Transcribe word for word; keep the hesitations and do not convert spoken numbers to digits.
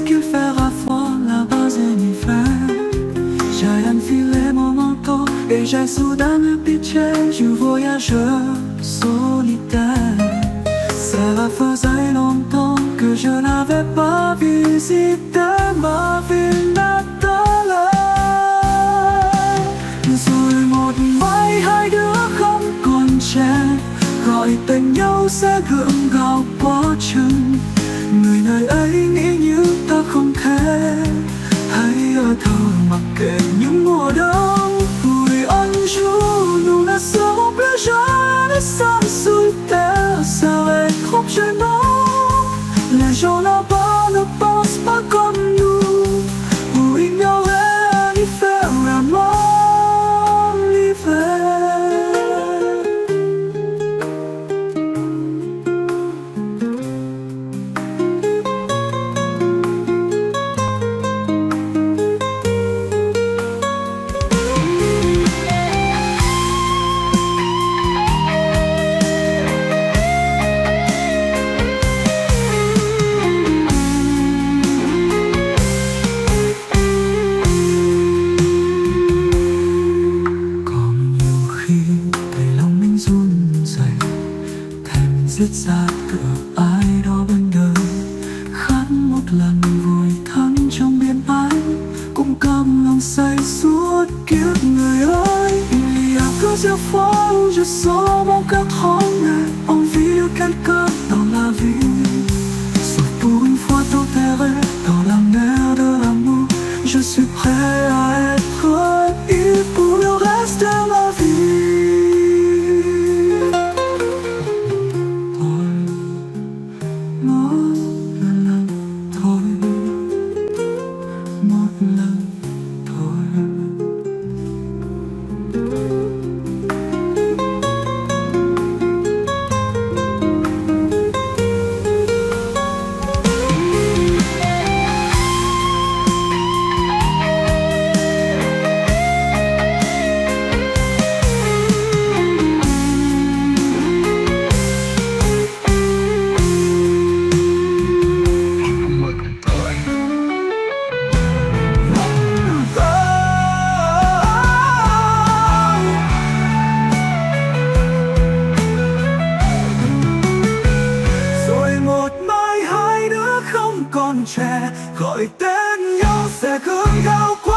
ce qu'il fera froid là-bas en hiver. J'ai enfilé mon manteau et j'ai soudain le pitié du voyageur solitaire. Cela faisait longtemps que je n'avais pas visité ma ville natale. Rồi một mai hai đứa không còn trẻ, gọi tên nhau sẽ gượng gạo quá chừng. Người nơi ấy nghĩ như ta không thể, hãy ở thơ mặc kệ những mùa đông. Vui anh chú nous ne serons plus jamais sans souter. Ça va être gênant. Les gens là-bas ne pensent pas comme nous, ou ignorer indifféremment l'hiver. Giết ra cửa ai đó bên đời, khát một lần vùi thân trong biển anh, cũng cam lòng say suốt kiếp người ơi. Il y a plusieurs fois où je sens mon cœur trembler, envie de quelqu'un dans la vie. Sauf pour une fois t'enterrer dans la mer de l'amour, je suis prêt à être ivre pour le reste de ma vie. Trẻ gọi tên nhau sẽ gương gạo.